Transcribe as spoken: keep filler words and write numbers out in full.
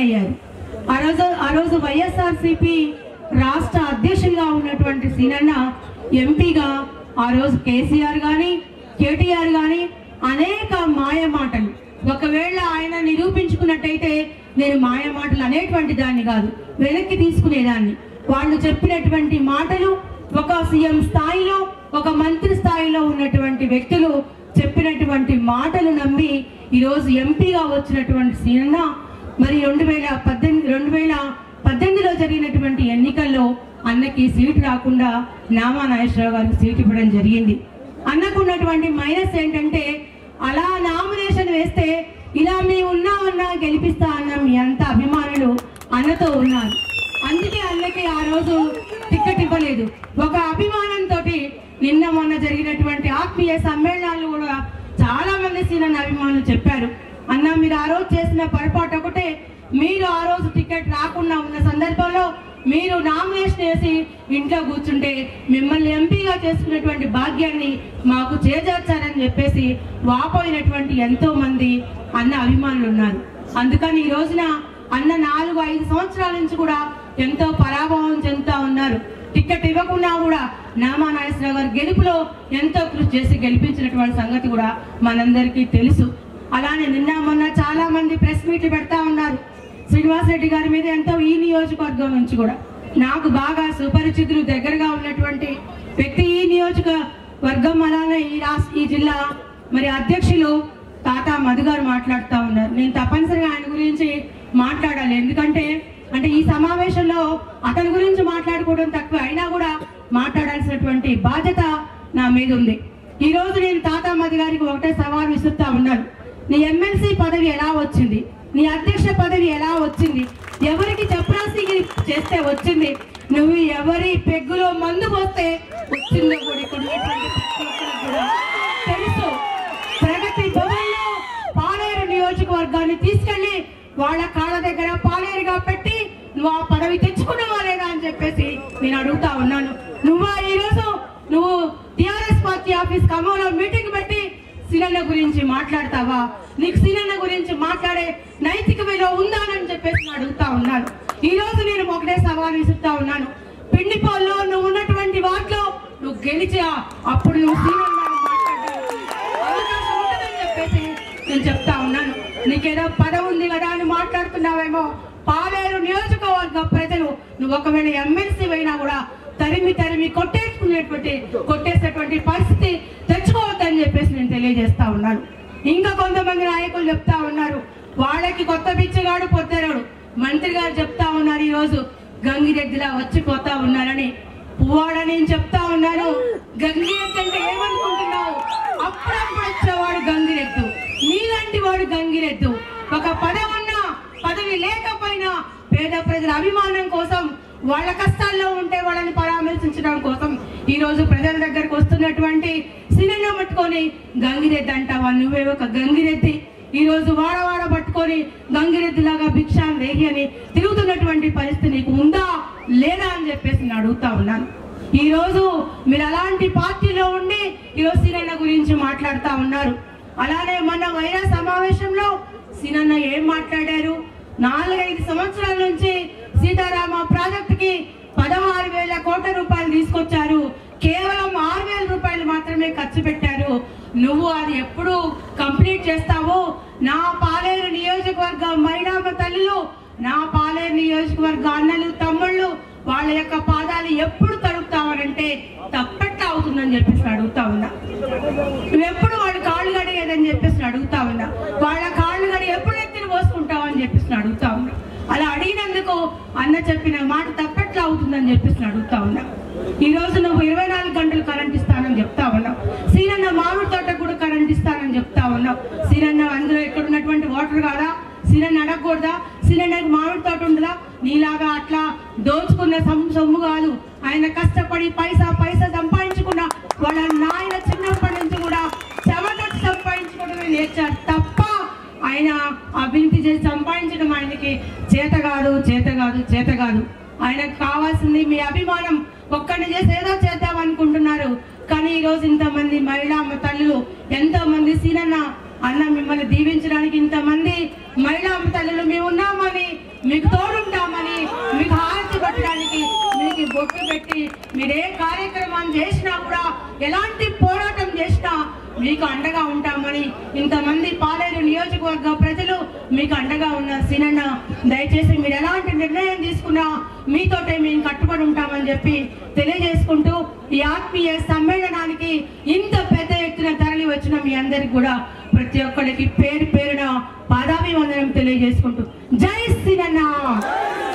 అయ్యారు. ఆ రోజు ఆ రోజు వైఎస్ఆర్సీపీ రాష్ట్ర అధ్యక్షులుగా ఉన్నటువంటి సీనన్న ఎంపీగా ఆ రోజు కేసీఆర్ కానీ కేటీఆర్ కానీ అనేక మాయ మాటలు, ఒకవేళ ఆయన నిరూపించుకున్నట్టయితే నేను మాయ మాటలు అనేటువంటి దాన్ని కాదు, వెనక్కి తీసుకునేదాన్ని. వాళ్ళు చెప్పినటువంటి మాటలు ఒక సీఎం స్థాయిలో ఒక మంత్రి స్థాయిలో ఉన్నటువంటి వ్యక్తులు చెప్పినటువంటి మాటలు నమ్మి ఈరోజు ఎంపీగా వచ్చినటువంటి సీనన్న మరి రెండు వేల పద్దెనిమిది రెండు వేల పద్దెనిమిదిలో జరిగినటువంటి ఎన్నికల్లో అన్నకి సీటు రాకుండా నామా నాగేశ్వరరావు గారికి సీటు ఇవ్వడం జరిగింది. అన్నకు ఉన్నటువంటి మైనస్ ఏంటంటే అలా నామినేషన్ వేస్తే ఇలా మీ ఉన్నా ఉన్నా గెలిపిస్తా అన్న మీ అంత అభిమానులు అన్నతో ఉన్నారు. అందుకే అన్నకి ఆ రోజు టికెట్ ఇవ్వలేదు. ఒక అభిమానంతో నిన్న మొన్న జరిగినటువంటి ఆత్మీయ సమ్మేళనాలు కూడా చాలా మంది సీనన్న అభిమానులు చెప్పారు, అన్న మీరు ఆ రోజు చేసిన పొరపాటు ఒకటే, మీరు ఆ రోజు టికెట్ రాకుండా ఉన్న సందర్భంలో మీరు నామినేషన్ వేసి ఇంట్లో కూర్చుంటే మిమ్మల్ని ఎంపీగా చేసుకున్నటువంటి భాగ్యాన్ని మాకు చేజార్చారని చెప్పేసి వాపోయినటువంటి ఎంతో మంది అన్న అభిమానులు ఉన్నారు. అందుకని ఈ రోజున అన్న నాలుగు ఐదు సంవత్సరాల నుంచి కూడా ఎంతో పరాభవం చెందుతా ఉన్నారు. టికెట్ ఇవ్వకుండా కూడా నామా నాగేశ్వరరావు గారు గెలుపులో ఎంతో కృషి చేసి గెలిపించినటువంటి సంగతి కూడా మనందరికీ తెలుసు. అలానే నిన్న మొన్న చాలా మంది ప్రెస్ మీట్లు పెడతా ఉన్నారు శ్రీనివాస్ రెడ్డి గారి మీద. ఎంతో ఈ నియోజకవర్గం నుంచి కూడా నాకు బాగా సుపరిచితులు, దగ్గరగా ఉన్నటువంటి వ్యక్తి ఈ నియోజకవర్గం, అలానే ఈ రాష్ట్ర ఈ జిల్లా మరి అధ్యక్షులు తాత మధు గారు మాట్లాడుతూ ఉన్నారు. నేను తప్పనిసరిగా ఆయన గురించి మాట్లాడాలి, ఎందుకంటే అంటే ఈ సమావేశంలో అతని గురించి మాట్లాడుకోవడం తక్కువ, అయినా కూడా మాట్లాడాల్సినటువంటి బాధ్యత నా మీద ఉంది. ఈ రోజు నేను తాత మధు గారికి ఒకటే సవాల్ విసురుతా ఉన్నాను, నీ ఎమ్మెల్సీ పదవి ఎలా వచ్చింది, నీ అధ్యక్ష పదవి ఎలా వచ్చింది, ఎవరికి చపరాసి చేస్తే వచ్చింది, నువ్వు ఎవరి పెగ్గులో మందు పోస్తే వచ్చిందో కూడా ఇక్కడ కూడా తెలుసు. ప్రగతి భవన్లో పాలేరు నియోజకవర్గాన్ని తీసుకెళ్లి వాళ్ళ కాళ్ళ దగ్గర పాలేరుగా పెట్టి నువ్వు ఆ పదవి తెచ్చుకున్నావా లేదా అని చెప్పేసి నేను అడుగుతా ఉన్నాను. నువ్వు ఈరోజు నువ్వు టిఆర్ఎస్ పార్టీ ఆఫీస్ ఖమ్మంలో మీటింగ్ పెట్టి సీనన్న గురించి మాట్లాడతావా? నీకు సీనన్న గురించి మాట్లాడే నైతిక విలువ ఉందా అని చెప్పేసి అడుగుతా ఉన్నాను. ఈ రోజు నేను ఒకటే సవాల్ విసురుతా ఉన్నాను, పిండిపోల్లో నువ్వు ఉన్నటువంటి వాటిలో నువ్వు గెలిచా అప్పుడు నువ్వు సీనన్న అవకాశం ఉంటుందని చెప్పేసి నేను చెప్తా ఉన్నాను. నీకేదో పదవి ఉంది కదా అని మాట్లాడుతున్నావేమో, పాలేరు నియోజకవర్గ ప్రజలు నువ్వు ఒకవేళ ఎమ్మెల్సీ అయినా కూడా తరిమి తరిమి కొట్టేసుకునేటువంటి కొట్టేసేటువంటి పరిస్థితి తెచ్చుకోవద్దని చెప్పేసి నేను తెలియజేస్తా ఉన్నాను. ఇంకా కొంతమంది నాయకులు చెప్తా ఉన్నారు వాళ్ళకి కొత్త బిచ్చగాడు పొత్తరాడు. మంత్రి గారు చెప్తా ఉన్నారు ఈరోజు గంగిరెద్దులా వచ్చిపోతా ఉన్నారని. పువ్వాడ నేను చెప్తా ఉన్నాను, గంగిరెద్దు అంటే ఏమనుకుంటున్నావు? అప్పుడప్పుడు వచ్చేవాడు గంగిరెద్దు, నీలాంటి వాడు గంగిరెద్దు. ఒక పదవి ఉన్నా పదవి లేకపోయినా పేద ప్రజల అభిమానం కోసం, వాళ్ళ కష్టాల్లో ఉంటే వాళ్ళని పరామర్శించడం కోసం ఈ రోజు ప్రజల దగ్గరకు వస్తున్నటువంటి సీనన్న పట్టుకొని గంగిరెద్ది అంటావా? నువ్వే ఒక గంగిరెద్ది. ఈ రోజు వాడవాడ పట్టుకొని గంగిరెద్దిలాగా భిక్షాన్ దేహి అని తిరుగుతున్నటువంటి పరిస్థితి నీకు ఉందా లేదా అని చెప్పేసి నేను అడుగుతా ఉన్నాను. ఈ రోజు మీరు అలాంటి పార్టీలో ఉండి ఈరోజు సీనన్న గురించి మాట్లాడుతూ ఉన్నారు. అలానే మన వైరా సమావేశంలో సీనన్న ఏం మాట్లాడారు? నాలుగైదు సంవత్సరాల నుంచి సీతారామ ప్రాజెక్టుకి పదహారు వేల కోట్ల రూపాయలు తీసుకొచ్చారు, కేవలం ఆరు వేల రూపాయలు మాత్రమే ఖర్చు పెట్టారు. నువ్వు అది ఎప్పుడు కంప్లీట్ చేస్తావు? నా పాలేరు నియోజకవర్గ మహిళామ తల్లులు, నా పాలేరు నియోజకవర్గ అన్నలు తమ్ముళ్ళు వాళ్ళ యొక్క పాదాలు ఎప్పుడు తడుపుతావనంటే తప్పట్లా అవుతుందని చెప్పేసి అడుగుతా ఉన్నా. నువ్వెప్పుడు వాళ్ళ కాళ్ళు గడిగేదని చెప్పేసి అడుగుతా ఉన్నా. వాళ్ళ కాళ్ళు గడి ఎప్పుడు ఎత్తిని పోసుకుంటావు అని చెప్పేసి అడుగుతా ఉన్నా. అలా అడిగినందుకు అన్న చెప్పిన మాట తప్పట్లా అవుతుందని చెప్పేసి అడుగుతా ఉన్నా. ఈ రోజు నువ్వు ఇరవై నాలుగు గంటలు కరెంట్ ఇస్తానని చెప్తా ఉన్నావు. సీనన్న మామిడి తోటకు కూడా కరెంట్ ఇస్తానని చెప్తా ఉన్నావు. సీనన్న అందులో ఇక్కడ ఉన్నటువంటి వాటర్ కాదా? సీనన్న అడగకూడదా? సీనన్నకి మామిడి తోట ఉండదా? నీలాగా అట్లా దోచుకున్న సొమ్ము కాదు. ఆయన కష్టపడి పైసా పైసా సంపాదించుకున్న వాళ్ళ నాయన చిన్నప్పటి నుంచి కూడా చెమటొచ్చి సంపాదించుకోవడమే నేర్చారు తప్ప ఆయన అభివృద్ధి చేసి సంపాదించడం ఆయనకి చేత కాదు చేత కాదు చేత కాదు. ఆయనకు కావాల్సింది మీ అభిమానం. ఒక్కడిని చేసి ఏదో చేద్దాం అనుకుంటున్నారు. కానీ ఈరోజు ఇంతమంది మహిళా తల్లులు, ఎంతో మంది సీనన్న అన్న మిమ్మల్ని దీవించడానికి ఇంతమంది మహిళా తల్లులు మేము ఉన్నామని చెప్పి మీరే కార్యక్రమం చేసినా కూడా ఎలాంటి పోరాటం చేసినా మీకు అండగా ఉంటామని ఇంతమంది పాలేరు నియోజకవర్గ ప్రజలు మీకు అండగా ఉన్నారు సీనన్న. దయచేసి మీరు ఎలాంటి నిర్ణయం తీసుకున్నా మీతోటే మేము కట్టుబడి ఉంటామని చెప్పి తెలియజేసుకుంటూ ఈ ఆత్మీయ సమ్మేళనానికి ఇంత పెద్ద ఎత్తున తరలి వచ్చిన మీ అందరికి కూడా ప్రతి ఒక్కరికి పేరు పేరున పాదాభివందనం తెలియజేసుకుంటూ జై సీనన్న.